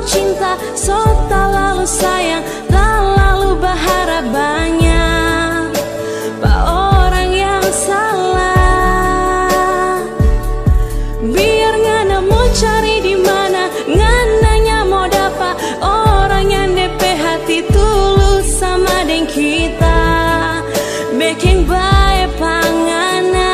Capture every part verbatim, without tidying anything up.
cinta, so tak lalu sayang, tak lalu berharap banyak. Pak orang yang salah, biar ngana mau cari di mana, ngananya mau dapat orang yang D P hati tulus sama dengan kita, bikin baik pangana.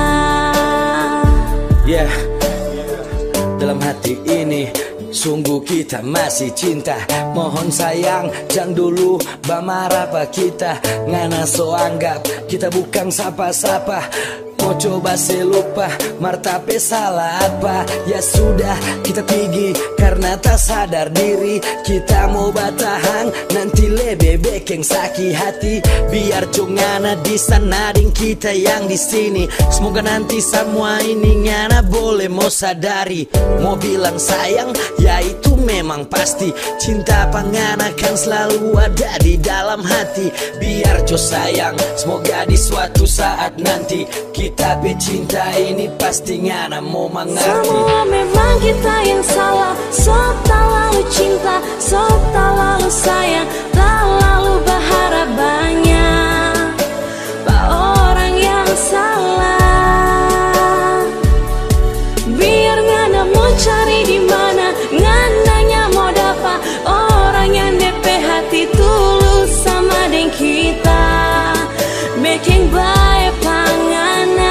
Yeah, dalam hati ini sungguh kita masih cinta. Mohon sayang jangan dulu bamarah apa kita, ngana so anggap kita bukan sapa-sapa. Mau coba selupa martape salah apa, ya sudah kita pergi karena tak sadar diri. Kita mau batahan nanti lebih bikin sakit hati, biar jongana di sana ding kita yang di sini. Semoga nanti semua ini ngana boleh mau sadari, mau bilang sayang ya itu memang pasti. Cinta pangana kan selalu ada di dalam hati, biar jo sayang semoga di suatu saat nanti kita cinta ini pasti ngana mau mengerti. Semua memang kita yang salah, so tak lalu cinta, so tak lalu sayang, tak lalu berharap banyak. Pak orang yang salah, biar ngana mau cari di mana, ngananya mau dapat orang yang D P hati tulus sama dengan kita, bikin baik pangana.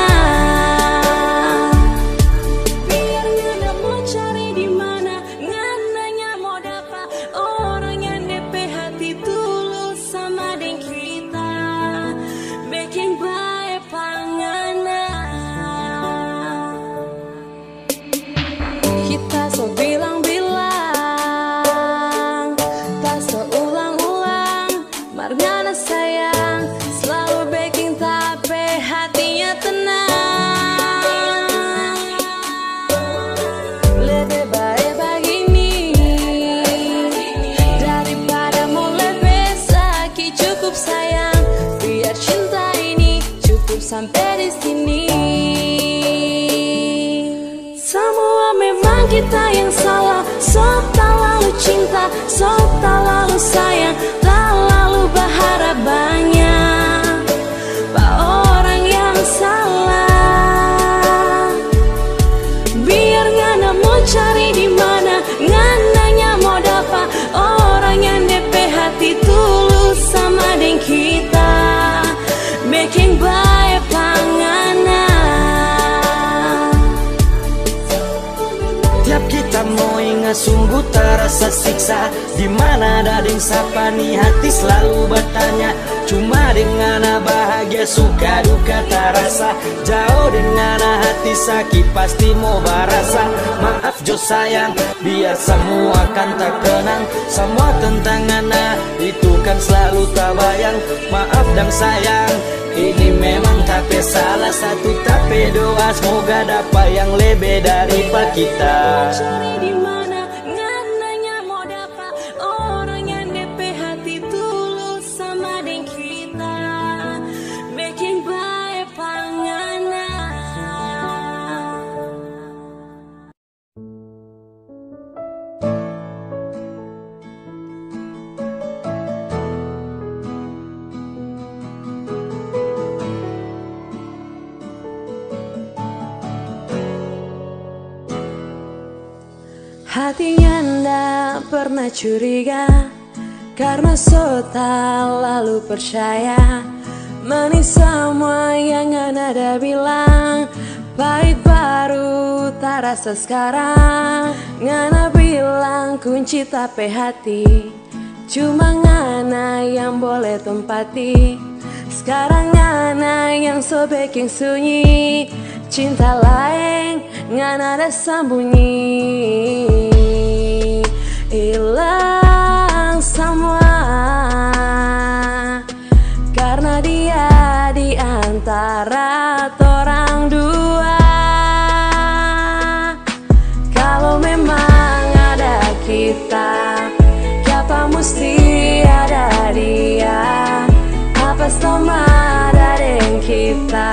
Sampai di sini, semua memang kita yang salah, so tak lalu cinta, so tak lalu sayang, tak lalu berharap banyak. Pak orang yang salah, biar ngana mau cari di mana, ngananya mau dapat orang yang D P hati tulus sama dengan kita, bikin baik pangana. Tiap kita mau ingat sungguh terasa siksa, dimana ada ding sapa nih hati selalu bertanya. Cuma dengan bahagia suka duka terasa, jauh dengan hati sakit pasti mau berasa. Maaf jo sayang, biar semua kan tak kenang, semua tentang ana itu kan selalu tak bayang. Maaf dan sayang, ini memang tapi salah satu tapi doa, semoga dapat yang lebih daripada kita. Cari di mana, ngananya mau dapat orang yang D P hati tulus sama dengan kita, bikin baik pangana. Hatinya ndak pernah curiga, karena so tak lalu percaya. Manis semua yang ada bilang, pahit baru tak rasa sekarang. Ngana bilang kunci tapi hati, cuma ngana yang boleh tempati. Sekarang ngana yang sobek yang sunyi, cinta lain ngana ada sembunyi. Hilang semua karena dia di antara orang dua. Kalau memang ada kita, kenapa mesti ada dia? Apa sama ada dengan kita?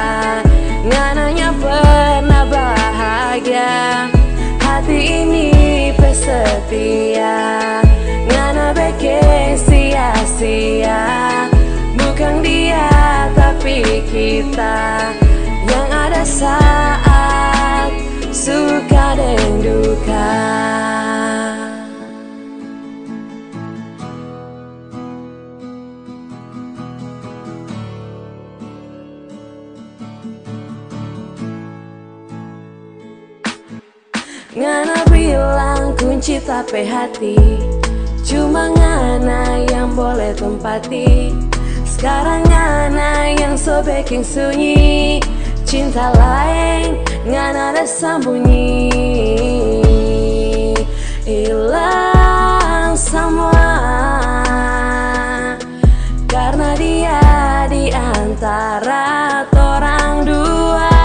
Ngananya pernah bahagia, hati ini pesan setia, ngana bikin sia-sia. Bukan dia tapi kita yang ada saat suka dan duka. Ngana bilang kunci tapi hati, cuma ngana yang boleh tempati. Sekarang ngana yang sobek yang sunyi, cinta lain ngana ada sembunyi. Hilang semua karena dia di antara orang dua.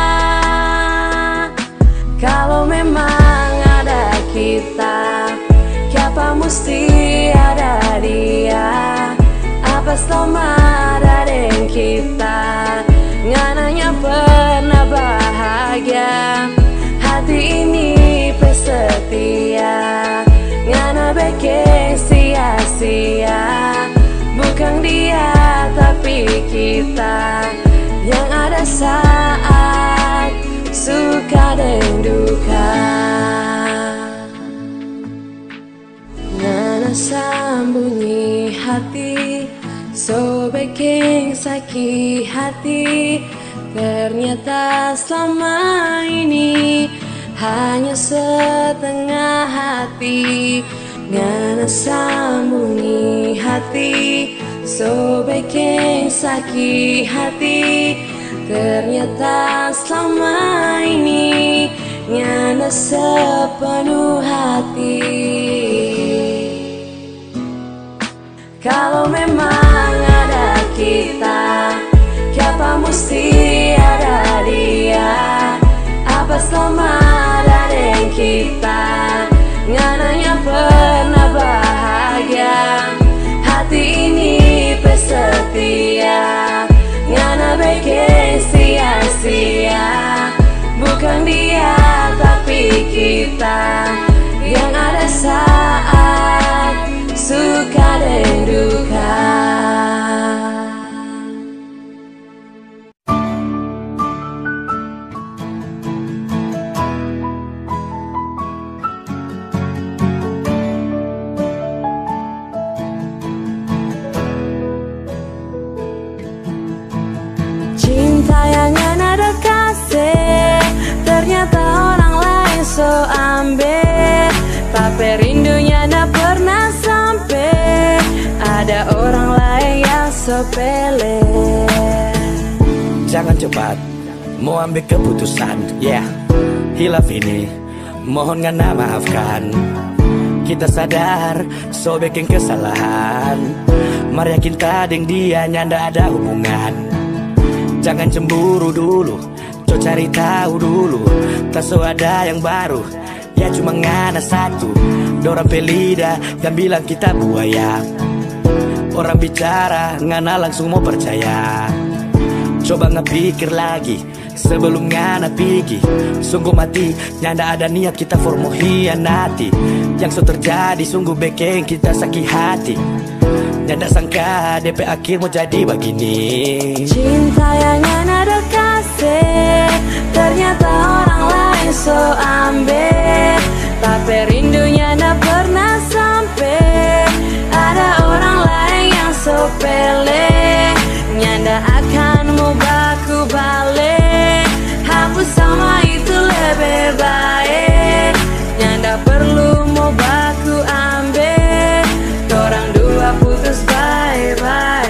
Kalau memang ada kita, kenapa mesti ada dia? Apa selama ada dengan kita, ngananya pernah bahagia? Hati ini pesetia, ngana bikin sia-sia. Bukan dia tapi kita yang ada saat suka dan duka. Ngana sembunyi hati, sobek yang sakit hati. Ternyata selama ini hanya setengah hati. Ngana sembunyi hati, sobek yang sakit hati. Ternyata selama ini ngana sepenuh hati. Kalau memang ada kita, kenapa mesti ada dia? Apa selama ada dengan kita, ngananya pernah bahagia? Hati ini pesetia, ngana bikin sia-sia. Bukan dia tapi kita yang ada saat suka dan duka. Cinta yang ada kasih, ternyata orang lain so ambil. Tapi rindunya tak pernah sampai, ada orang lain yang sepele. Jangan cepat mau ambil keputusan, ya yeah. Hilaf ini mohon ngana maafkan. Kita sadar so bikin kesalahan, mari yakin tading dia nyanda ada hubungan. Jangan cemburu dulu, coba cari tahu dulu. Tak so ada yang baru, ya cuma ngana satu. Dorang pelida yang bilang kita buaya. Orang bicara ngana langsung mau percaya. Coba ngepikir lagi sebelum ngana pikir. Sungguh mati nyanda ada niat kita formo hianati. Yang so terjadi sungguh bikin kita sakit hati. Nyanda sangka D P akhir mau jadi begini. Cinta yang ada kasih, ternyata orang lain so ambil. Tapi rindunya tak pernah sampai, ada orang lain yang so pele. Nyanda akan mau baku balik, hapus sama itu lebih baik. Nyanda perlu mau baku ambil, orang dua putus bye-bye.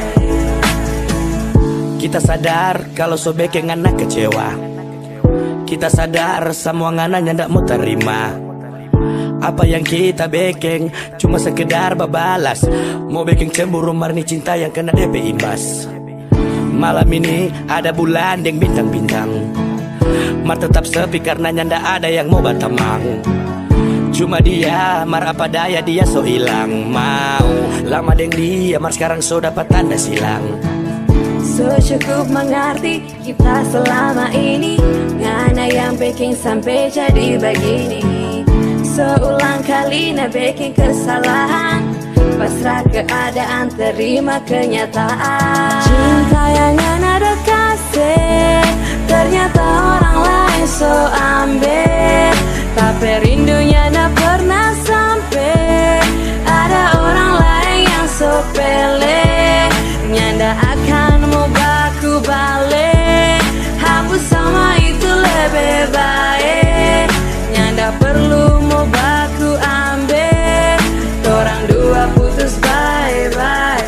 Kita sadar kalau sobek yang ngana kecewa. Kita sadar semua ngana nyandak mau terima. Apa yang kita bikin cuma sekedar babalas. Mau bikin cemburu marni cinta yang kena D P imbas. Malam ini ada bulan yang bintang-bintang, mar tetap sepi karena nyanda ada yang mau batamang. Cuma dia mar apa daya dia so hilang. Mau lama deng dia mar sekarang so dapat tanda silang. So cukup mengerti kita selama ini, ngana yang bikin sampai jadi begini. seulang kali na bikin kesalahan. Pasrah keadaan, terima kenyataan. Cinta yang ada kasih, ternyata orang lain so ambil. Tapi rindunya tak pernah sampai. Ada orang lain yang so pele, nyanda akan mau baku balik. Hapus sama itu lebih baik, nyanda perlu mau baku ambil. Orang dua putus bye-bye.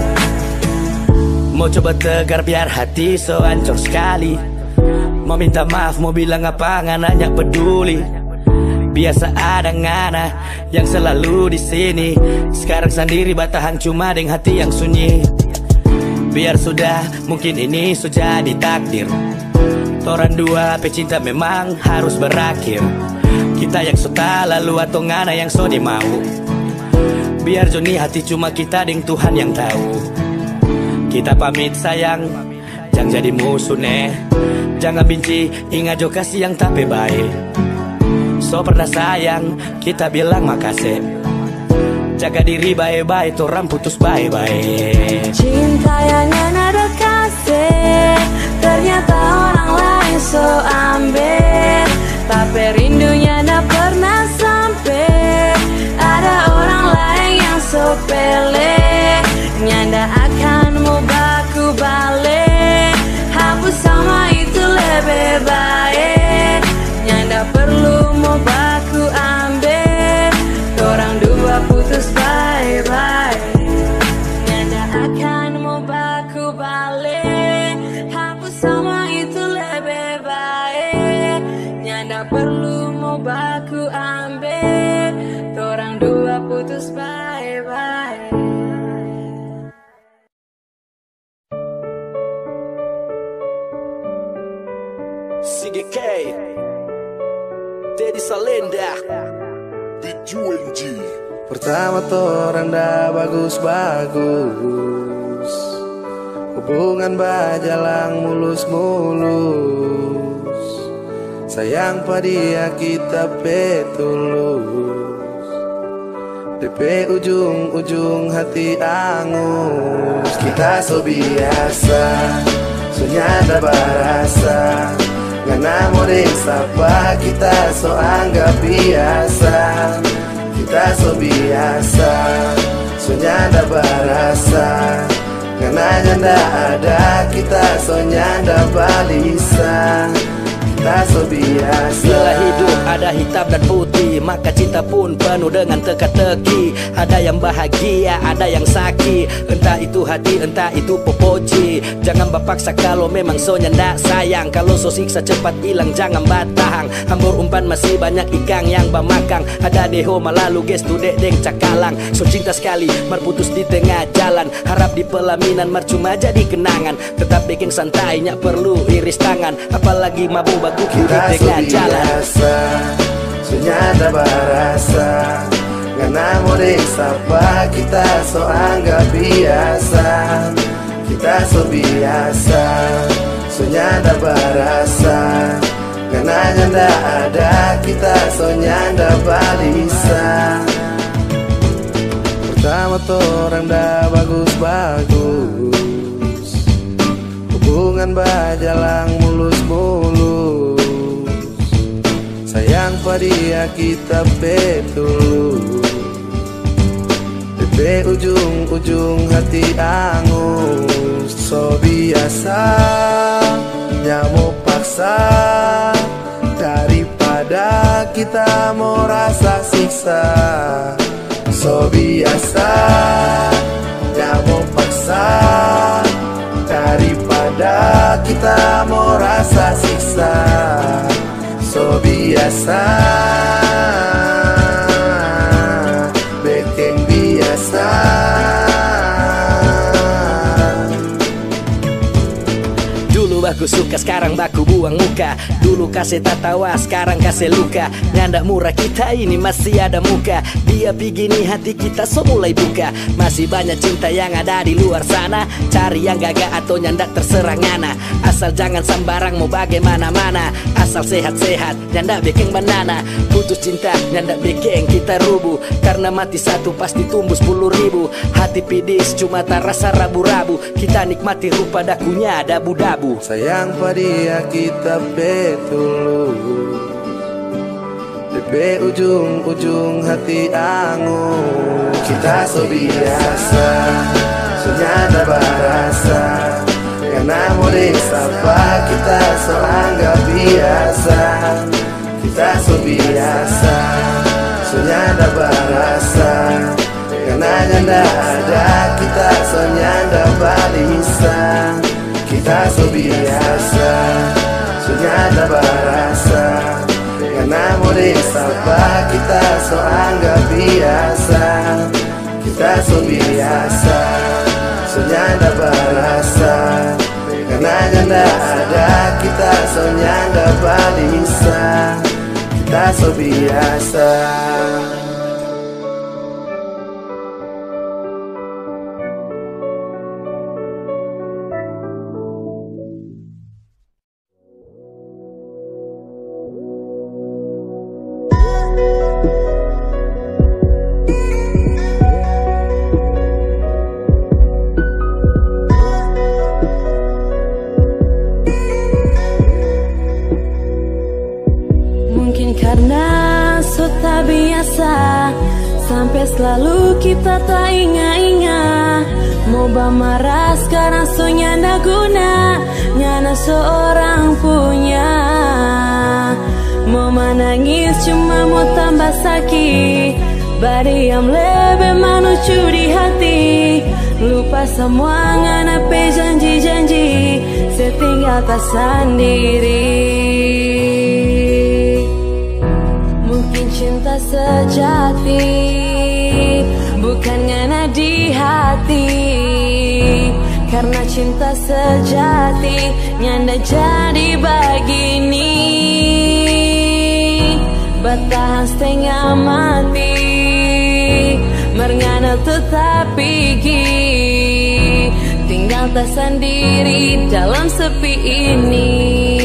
Mau coba tegar biar hati so hancur sekali. Mau minta maaf, mau bilang apa, ngananya peduli. Biasa ada ngana yang selalu di sini. Sekarang sendiri batahan cuma dengan hati yang sunyi. Biar sudah, mungkin ini sudah ditakdir. Toran dua pecinta memang harus berakhir. Kita yang suka lalu atau ngana yang so dimau. Biar Joni hati cuma kita deng Tuhan yang tahu. Kita pamit sayang, jangan jadi musuh neh. Jangan benci, ingat jo kasih yang tapi baik. So pernah sayang, kita bilang makasih. Jaga diri baik-baik, orang putus baik-baik. Cinta yang ada kasih, ternyata orang lain so ambil. Tapi rindunya tak pernah sampai. Ada orang lain yang so pele, nyanda akan mau baku balik. Hapus sama itu lebih baik, nyanda perlu mau baku ambil. Orang dua putus bye-bye, nyanda akan mau baku balik. Hapus sama itu lebih baik, nyanda perlu mau baku ambil. Orang dua putus bye-bye. C G K Teddy Salenda Dijual G. Pertama torang dah bagus-bagus, hubungan bajalang mulus-mulus. Sayang pada kita petulus, D P ujung-ujung hati angus. Kita so biasa, so nyanda barasa. Ngana modeng sapa, kita so anggap biasa. Kita so biasa, so nyanda barasa. Ngana nyanda ada, kita so nyanda balisa. Kita so biasa. Bila hidup ada hitam dan putih, maka cinta pun penuh dengan teka-teki. Ada yang bahagia, ada yang sakit. Entah itu hati, entah itu popoci. Jangan bapaksa kalau memang so nyanda sayang. Kalau so siksa cepat hilang, jangan batang. Hambur umpan masih banyak ikan yang bamakang. Ada deho malalu gestu dek-deng cakalang. So cinta sekali, marputus di tengah jalan. Harap di pelaminan marcuma jadi kenangan. Tetap bikin santai, nyak perlu iris tangan. Apalagi mabuk baku kiri tengah jalan. So nyanda barasa, ngana modeng sapa, kita so anggap biasa. Kita so biasa, so nyanda barasa. Ngana nyanda ada, kita so nyanda balisa. Pertama torang dah bagus-bagus, hubungan bajalang mulus-mulus. Sayang pada kita petulus, D P ujung-ujung hati angus. So biasa, nyamuk paksa, daripada kita mau rasa siksa. So biasa, nyamuk paksa, daripada kita mau rasa siksa. So biasa, bikin biasa. Dulu baku suka, sekarang baku buang muka. Dulu kasih tatawa, sekarang kasih luka. Nyandak murah kita ini masih ada muka. Dia begini hati kita so mulai buka. Masih banyak cinta yang ada di luar sana. Cari yang gagah atau nyandak terserah ngana. Asal jangan sembarang mau bagaimana-mana. Asal sehat-sehat, nyandak bikin banana. Putus cinta, nyandak bikin kita rubuh. Karena mati satu pasti tumbuh sepuluh ribu. Hati pidis cuma tak rasa rabu-rabu. Kita nikmati rupa dakunya dabu-dabu. Sayang pada kita betul. Di ujung-ujung hati angun. Kita so biasa, so nyanda barasa. Karena mulai sapa kita so anggap biasa. Kita so biasa, so nyanda barasa. Karena nyanda ada kita so nyanda balisa. Kita so biasa, so nyanda barasa. Karena mulai sapa kita so anggap biasa. Kita so biasa, so nyanda barasa. Karena nyanda ada kita so nyanda balisa. Kita so biasa. Sampai selalu kita tak ingat-ingat. Mau marah sekarang so nyanda guna. Nyana seorang punya. Mau menangis cuma mau tambah sakit. Badiam lebih manucu di hati. Lupa semua ngana pe janji-janji. Setinggal tak sendiri. Mungkin cinta sejati bukan ngana di hati. Karena cinta sejati nyanda jadi begini. Bertahan setengah mati. Merngana tetap pergi. Tinggal tak sendiri dalam sepi ini.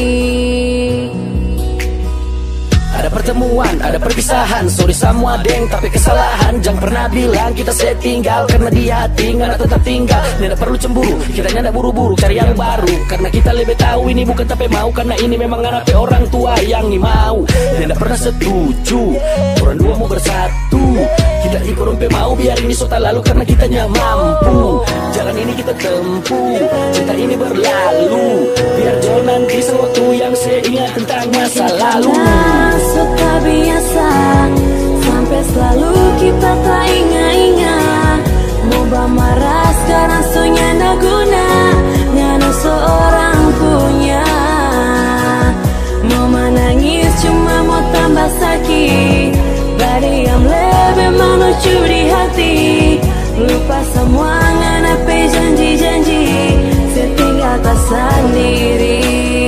Ada pertemuan, ada perpisahan. Sorry semua deng, tapi kesalahan. Jangan pernah bilang kita setinggal. Karena di hati nggak tetap tinggal. Nggak perlu cemburu, kita nggak buru-buru cari yang baru. Karena kita lebih tahu ini bukan tapi mau. Karena ini memang ngarepe orang tua yang ni mau. Nggak pernah setuju, orang dua mau bersatu. Kita ikut rompe mau biar ini sota lalu. Karena kitanya mampu. Jalan ini kita tempuh, cinta ini berlalu. Biar jauh nanti sewaktu yang seingat tentang masa lalu. So tak biasa, sampai selalu kita tak ingat-ingat. Mau marah sekarang so nyanda guna. Nyana seorang punya. Mau menangis cuma mau tambah sakit. Badiam lebih manucu di hati. Lupa semua ngana pe janji-janji. Setinggal tak sendiri.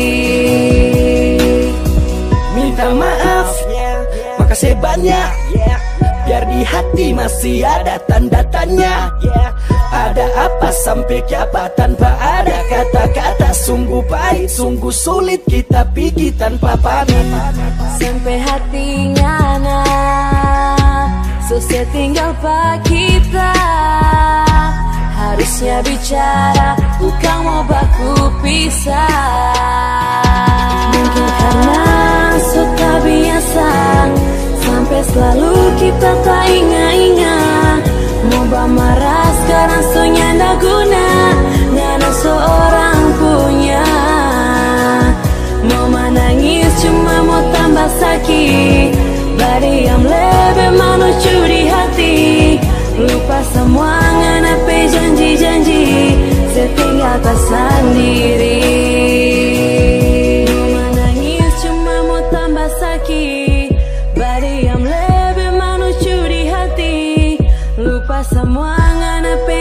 Minta maaf, makasih banyak. Biar di hati masih ada tanda tanya. Ada apa sampai kiapa tanpa ada kata-kata. Sungguh pahit, sungguh sulit kita pikir tanpa pamit. Sampai hati ngana so setinggal pak kita. Harusnya bicara, bukan mau baku pisah. Mungkin karena so tak biasa, sampai selalu kita tak ingat-ingat. Mau marah sekarang so nyanda guna. Nyana seorang punya. Mau menangis cuma mau tambah sakit. Badiam lebih manucu di hati. Lupa semua ngana pe janji-janji. Setinggal tak sendiri. Mau menangis cuma mau tambah sakit. Badiam lebih manucu di hati. Lupa semua ngana pe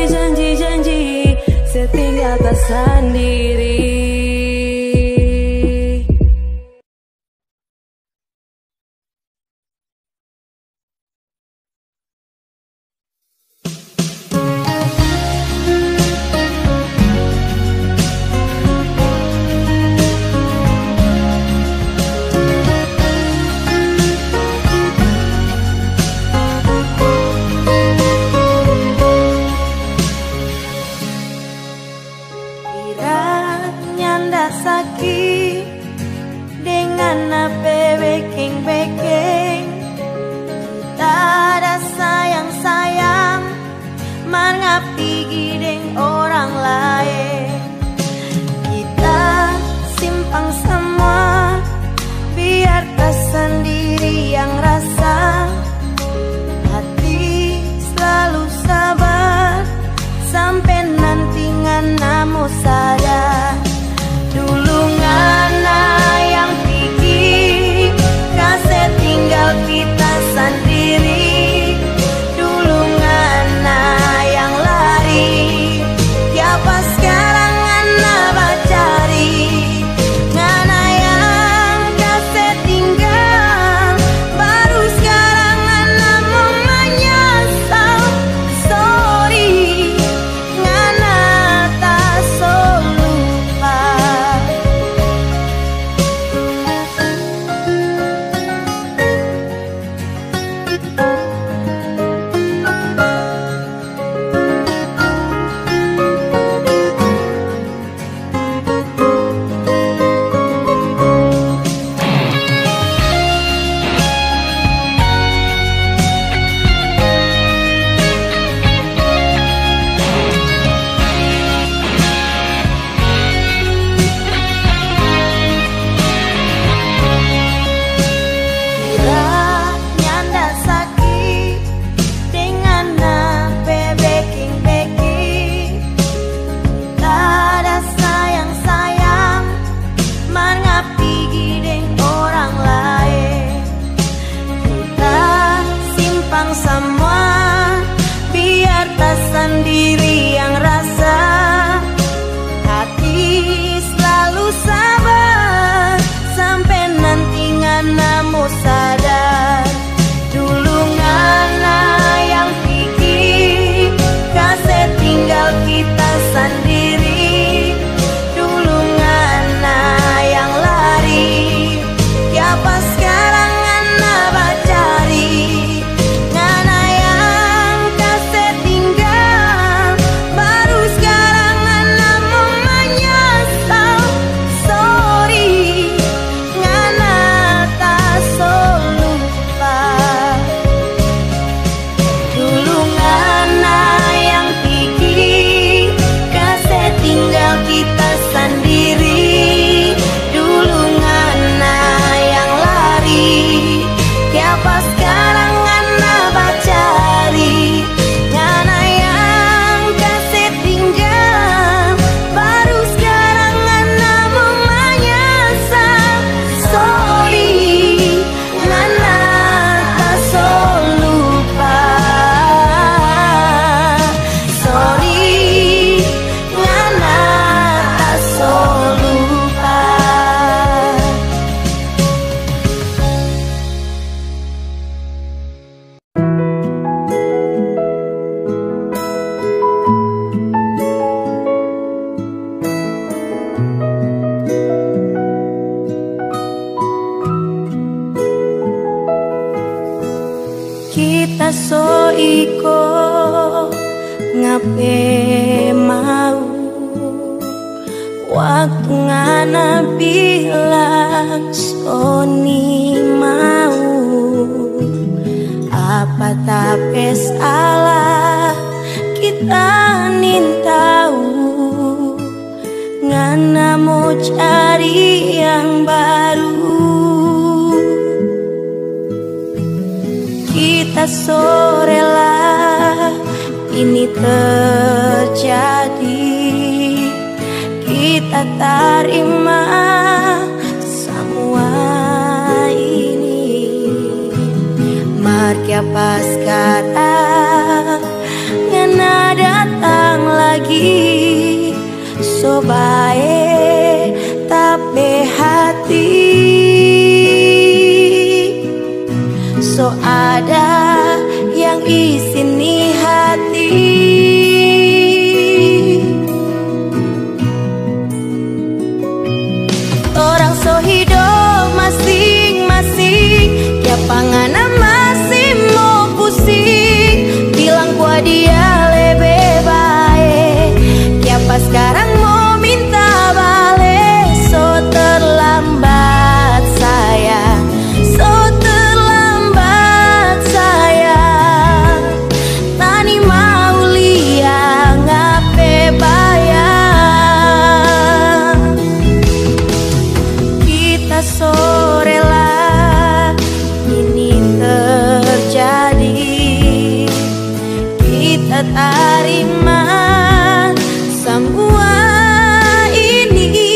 janji-janji. Setinggal tak sendiri. Kita so iko ngape mau waktu ngana bilang soni mau apa tapi salah kita nin tahu ngana mau cari yang baru. Kita so rela ini terjadi, kita terima semua ini. Mari apa sekarang ngana datang lagi, so baik tapi hati so ada yang isi nih hati. Orang so hidup masing-masing, ya pangana masih mau pusing, bilang gua dia lebih baik, ya pas sekarang mau minta balik, so terlambat sayang, so terlambat sayang, tani mau liang ngape bayang. Kita so rela ini terjadi, kita terima semua ini.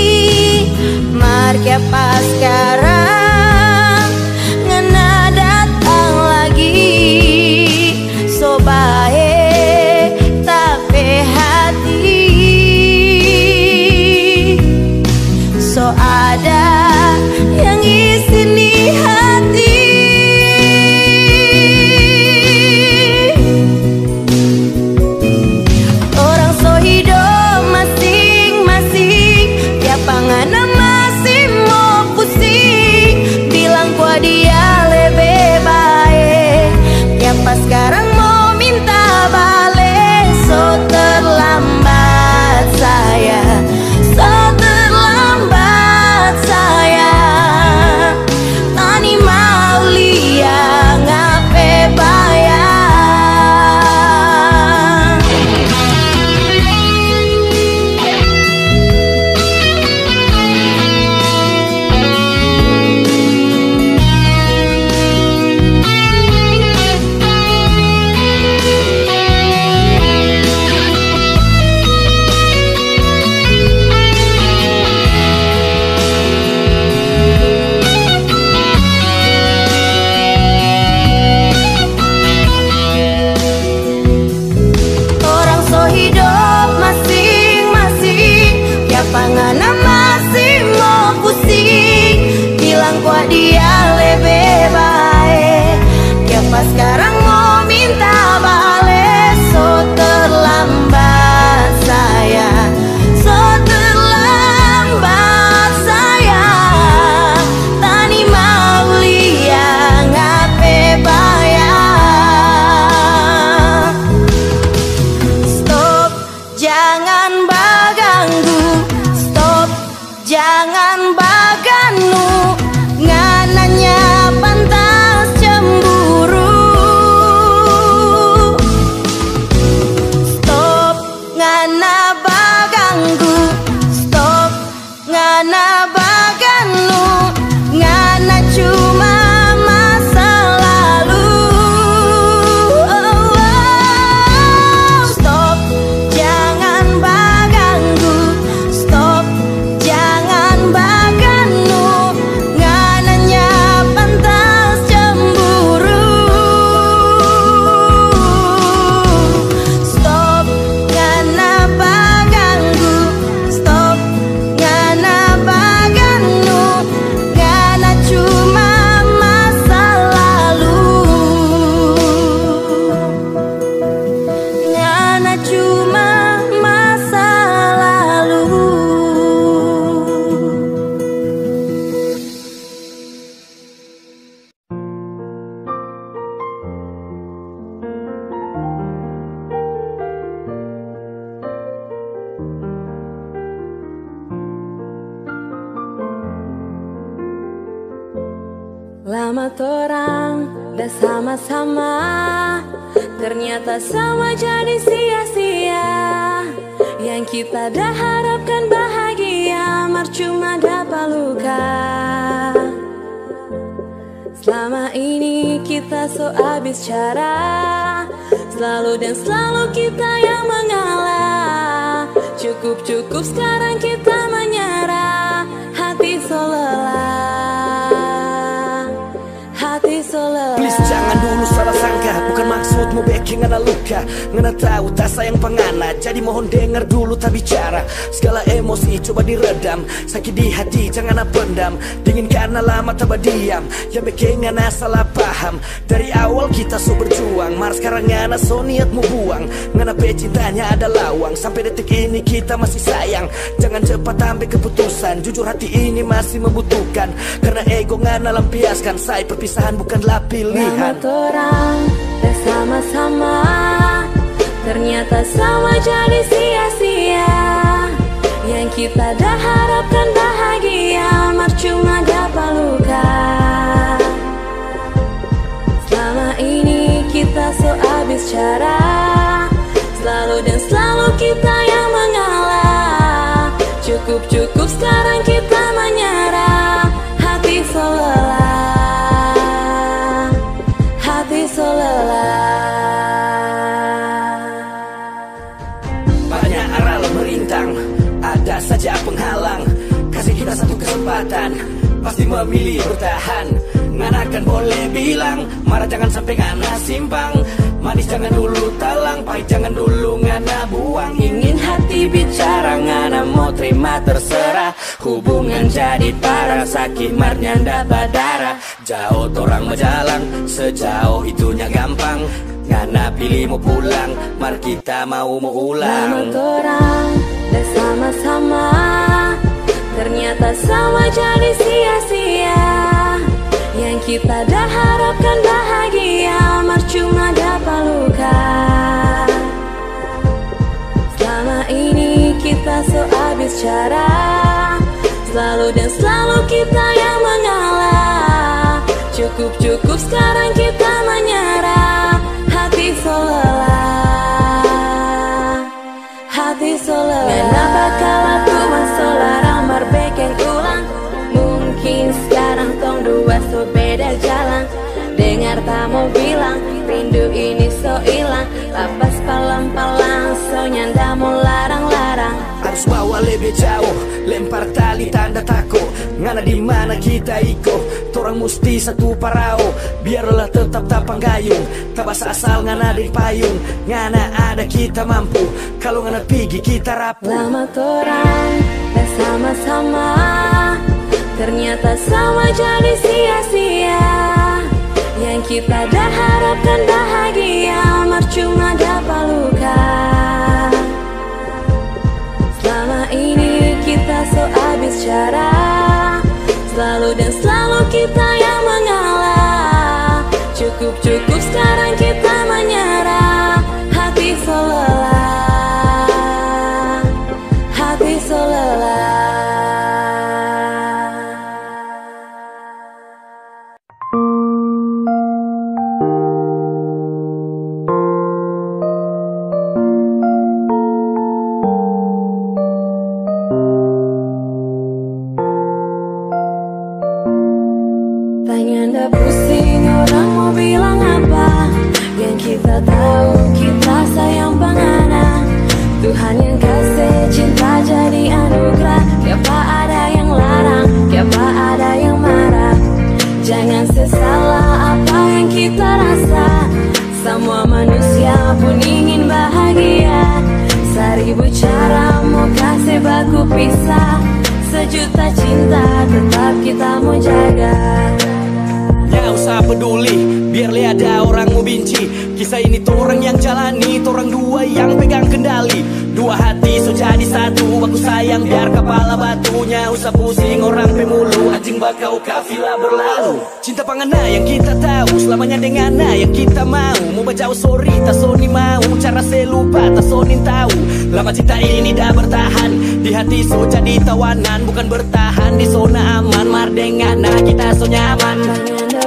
Mari apa sekarang ngena datang lagi, so baik tapi hati so ada yang isi nih hati. Orang so hidup masing-masing, ya pangana masih mau pusing, bilang gua dia lebih baik, ya pas sekarang mau minta balik, so terlambat sayang, so terlambat sayang, Lama torang dah sama-sama, ternyata sama jadi sia-sia. Yang kita dah harapkan bahagia, cuma dapat luka. Selama ini kita so abis cara, selalu dan selalu kita yang mengalah. Cukup-cukup sekarang kita menyerah, hati so lelah, hati so lelah. Please jangan dulu salah sangka, bukan maksud mau bikin ngana luka. Ngana tahu tak sayang pengana, jadi mohon dengar dulu tak bicara. Segala emosi coba diredam, sakit di hati jangan pendam. Dingin karena lama tak berdiam, yang bikin ngana salah paham. Dari awal kita so berjuang, mar sekarang ngana so niat mau buang. Ngana pe cintanya ada lawang, sampai detik ini kita masih sayang. Jangan cepat ambil keputusan, jujur hati ini masih membutuhkan. Karena ego ngana lampiaskan, say perpisahan bukanlah pilihan. Lama orang dah sama-sama, ternyata sama jadi sia-sia. Yang kita dah harapkan bahagia, cuma dapat luka. Selama ini kita so abis cara, selalu dan selalu kita yang mengalah. Cukup-cukup sekarang kita menyerah, hati so lelah, hati so lelah. Banyak arah merintang, ada saja penghalang. Kasih kita satu kesempatan, pasti memilih bertahan. Ngana kan boleh bilang, marah jangan sampai ngana simpang. Manis jangan dulu talang, pahit jangan dulu ngana buang. Ingin hati bicara, ngana mau terima terserah. Hubungan jadi parah, sakit marnya dapat darah. Jauh orang berjalan, sejauh itunya gampang. Ngana pilih mau pulang, mar kita mau mau ulang. Lama orang dah sama-sama, ternyata sama jadi sia-sia. Yang kita dah harapkan bahagia, cuma dapat luka. Selama ini kita so abis cara, selalu dan selalu kita yang mengalah. Cukup-cukup sekarang kita menyerah, hati so lelah, hati so lelah. Kenapa kalau tuan so larang berbeken ulang? Mungkin sekarang tong dua so beda jalan. Dengar tak mau bilang, rindu ini so hilang. Lapas palang-palang, so nyanda mau larang-larang. Harus bawa lebih jauh, lempar tali tanda takut. Ngana di mana kita ikut, torang musti satu parao. Biarlah tetap tapang gayung, tabas asal ngana di payung. Ngana ada kita mampu, kalau ngana pergi kita rapuh. Lama torang dah sama-sama, ternyata sama jadi sia-sia. Yang kita dah harapkan bahagia, cuma dapat luka. Selama ini kita so abis cara, selalu dan selalu kita yang mengalah. Cukup-cukup sekarang kita menyerah, hati so lelah, hati so lelah. Tanya pusing orang mau bilang apa, yang kita tahu kita sayang pengana. Tuhan yang kasih cinta jadi anugerah. Siapa ada yang larang, siapa ada yang marah. Jangan sesalah apa yang kita rasa. Semua manusia pun ingin bahagia. Seribu cara mau kasih baku pisah. Sejuta cinta tetap kita mau jaga. Gak usah peduli, biar lihat ada orang mau benci. Kisah ini torang yang jalani, torang dua yang pegang kendali. Dua hati so jadi satu, aku sayang biar kepala batunya. Usah pusing orang pemulu, anjing bakau kafilah berlalu. Cinta pangana yang kita tahu, selamanya dengan yang kita mau. Mau bajau sorry, tak soni mau, cara selupa tak sonin tahu. Lama cinta ini dah bertahan, di hati so jadi tawanan. Bukan bertahan di zona aman, mar dengan kita so nyaman.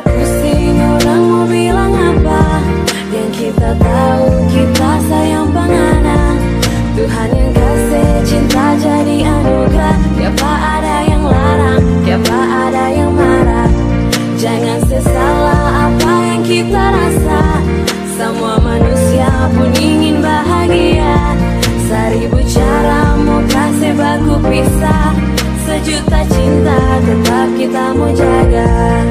terasa. Semua manusia pun ingin bahagia. Seribu cara mau kasih baku pisah. Sejuta cinta tetap kita mau jaga.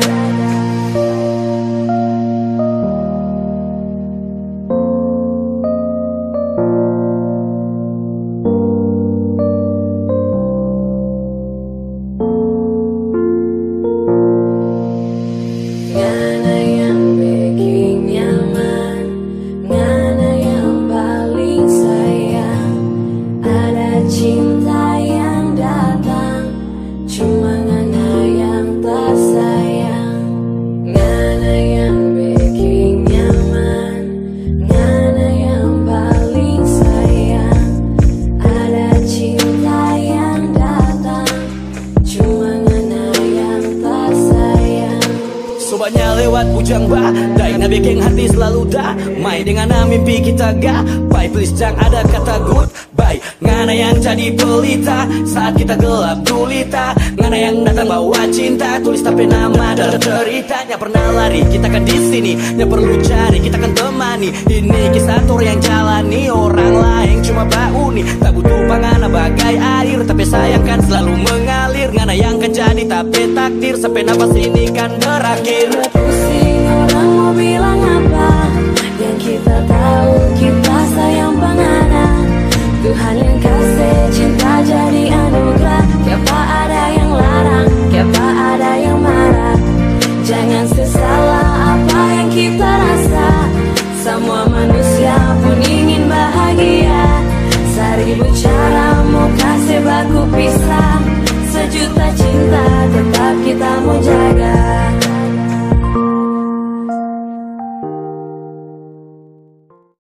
Ngana yang bikin nyaman, ngana yang paling sayang. Ada cinta yang datang, cuma ngana yang tak sayang. Ngana yang bikin nyaman, ngana yang paling sayang. Ada cinta yang datang, cuma ngana yang tak sayang. Sobanya lewat bujang badai, na bikin hati selalu damai. Dengan mimpi kita gapai, please jangan ada kata goodbye. Ngana yang jadi pelita saat kita gelap gulita. Ngana yang datang bawa cinta, tulis tapi nama dalam ceritanya. Pernah lari, kita kan di sini. Yang perlu cari, kita kan temani. Ini kisah tur yang jalani, orang lain cuma bau nih. Tak butuh pangana bagai air, tapi sayang kan selalu mengalir. Ngana yang kan jadi tapi takdir, sampai nafas ini kan berakhir. Pusing